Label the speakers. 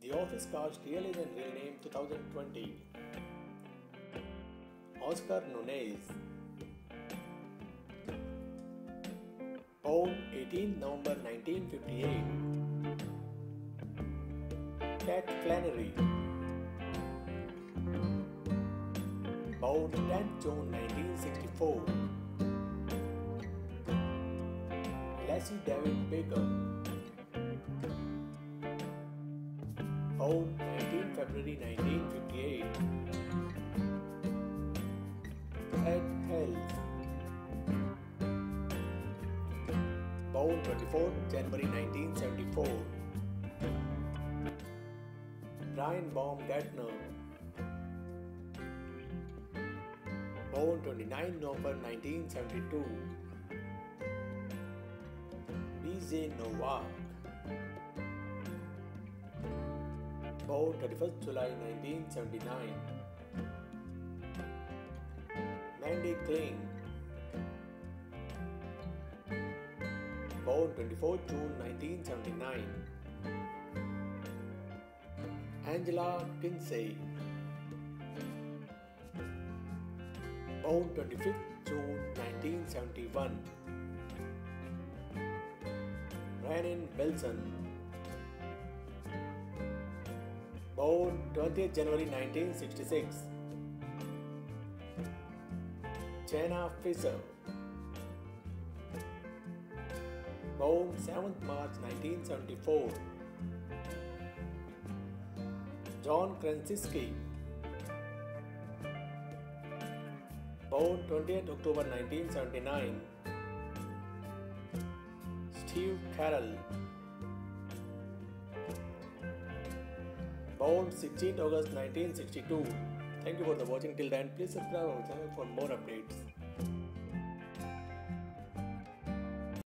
Speaker 1: The Office cast Really Than Real Name 2020. Oscar Nunez. Born 18 November 1958. Cat Flannery. Born 10 June 1964. Lassie David Baker. Born 19 February 1958. Ed Helms. Born 24 January 1974. Brian Baumgartner. Born 29 November 1972. B.J. Novak. Born 31st July 1979. Mandy Kling. Born 24 June 1979. Angela Kinsey. Born 25th June 1971. Rhiannon Wilson. Born 20th January 1966. Jenna Fisher. Born 7th March 1974. John Krasinski. Born 20th October 1979. Steve Carell. Born 16th August 1962. Thank you for watching till then. Please subscribe our channel for more updates.